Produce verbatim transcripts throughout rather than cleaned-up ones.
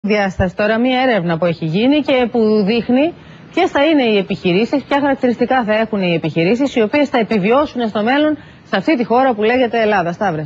Διάσταση τώρα μία έρευνα που έχει γίνει και που δείχνει ποιες θα είναι οι επιχειρήσεις, ποια χαρακτηριστικά θα έχουν οι επιχειρήσεις οι οποίες θα επιβιώσουν στο μέλλον σε αυτή τη χώρα που λέγεται Ελλάδα. Σταύρε.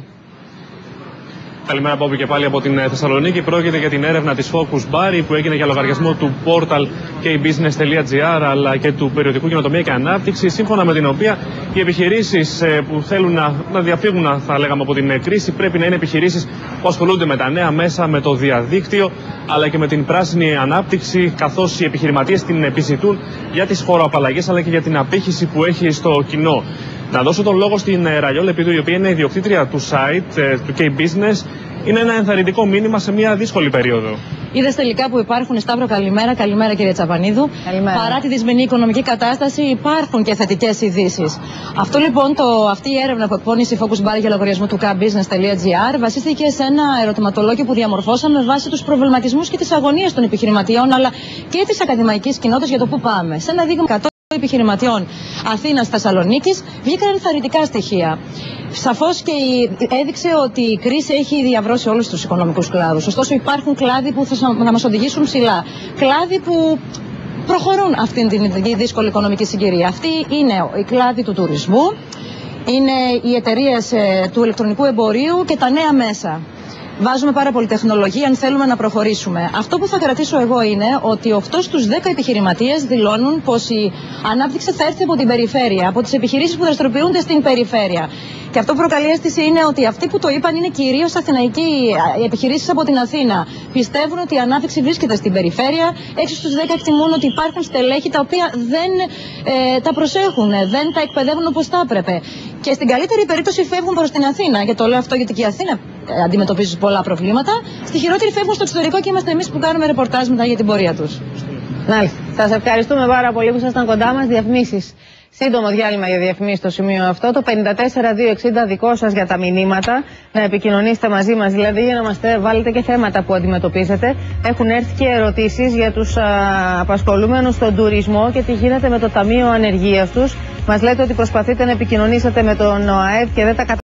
Καλημέρα, Μπόμπη, και πάλι από την Θεσσαλονίκη. Πρόκειται για την έρευνα της Focus Bar που έγινε για λογαριασμό του portal κέι μπιζνες τελεία τζι άρ αλλά και του περιοδικού Καινοτομία και Ανάπτυξη, σύμφωνα με την οποία οι επιχειρήσεις που θέλουν να, να διαφύγουν, θα λέγαμε, από την κρίση πρέπει να είναι επιχειρήσεις που ασχολούνται με τα νέα μέσα, με το διαδίκτυο αλλά και με την πράσινη ανάπτυξη, καθώς οι επιχειρηματίες την επιζητούν για τις φοροαπαλλαγές αλλά και για την απήχηση που έχει στο κοινό. Να δώσω τον λόγο στην Ραγιό Λεπίδου, η οποία είναι ιδιοκτήτρια του site του κέι μπιζνες. Είναι ένα ενθαρρυντικό μήνυμα σε μια δύσκολη περίοδο. Είδες τελικά που υπάρχουν, Σταύρο, καλημέρα. Καλημέρα, κύριε Τσαπανίδου. Καλημέρα. Παρά τη δυσμενή οικονομική κατάσταση, υπάρχουν και θετικές ειδήσεις. Αυτό λοιπόν, το, αυτή η έρευνα που εκπώνησε η Focus Bar για λογαριασμό του κέι μπιζνες τελεία τζι άρ βασίστηκε σε ένα ερωτηματολόγιο που διαμορφώσαμε με βάση τους προβληματισμούς και τις αγωνίες των επιχειρηματιών αλλά και της ακαδημαϊκής κοινότητας για το πού πάμε. Σε ένα δείγμα εκατό επιχειρηματιών Αθήνας Θεσσαλονίκης βγήκαν ενθαρρυντικά στοιχεία. Σαφώς και έδειξε ότι η κρίση έχει διαβρώσει όλους τους οικονομικούς κλάδους. Ωστόσο, υπάρχουν κλάδοι που θα μας οδηγήσουν ψηλά. Κλάδοι που προχωρούν αυτήν την δύσκολη οικονομική συγκυρία. Αυτή είναι η κλάδη του τουρισμού, είναι οι εταιρείες του ηλεκτρονικού εμπορίου και τα νέα μέσα. Βάζουμε πάρα πολύ τεχνολογία αν θέλουμε να προχωρήσουμε. Αυτό που θα κρατήσω εγώ είναι ότι οκτώ στους δέκα επιχειρηματίες δηλώνουν πως η ανάπτυξη θα έρθει από την περιφέρεια, από τις επιχειρήσεις που δραστηριοποιούνται στην περιφέρεια. Και αυτό που προκαλεί αίσθηση είναι ότι αυτοί που το είπαν είναι κυρίως αθηναϊκοί επιχειρήσεις από την Αθήνα. Πιστεύουν ότι η ανάπτυξη βρίσκεται στην περιφέρεια. έξι στους δέκα εκτιμούν ότι υπάρχουν στελέχη τα οποία δεν ε, τα προσέχουν, δεν τα εκπαιδεύουν όπως θα έπρεπε. Και στην καλύτερη περίπτωση φεύγουν προς την Αθήνα. Και το λέω αυτό γιατί και η Αθήνα αντιμετωπίζει πολλά προβλήματα. Στη χειρότερη φεύγουν στο εξωτερικό και είμαστε εμείς που κάνουμε ρεπορτάζ μετά για την πορεία τους. Μάλιστα. Σας ευχαριστούμε πάρα πολύ που ήσασταν κοντά μας. Διαφημίσεις. Σύντομο διάλειμμα για διαφημίσεις στο σημείο αυτό. Το πέντε τέσσερα δύο εξήντα δικό σας για τα μηνύματα. Να επικοινωνήσετε μαζί μας, δηλαδή, για να μας βάλετε και θέματα που αντιμετωπίζετε. Έχουν έρθει και ερωτήσεις για τους α, απασχολούμενους στον τουρισμό και τι γίνεται με το Ταμείο Ανεργίας τους. Μας λέτε ότι προσπαθείτε να επικοινωνήσετε με τον ΟΑΕΔ και δεν τα καταφέρετε.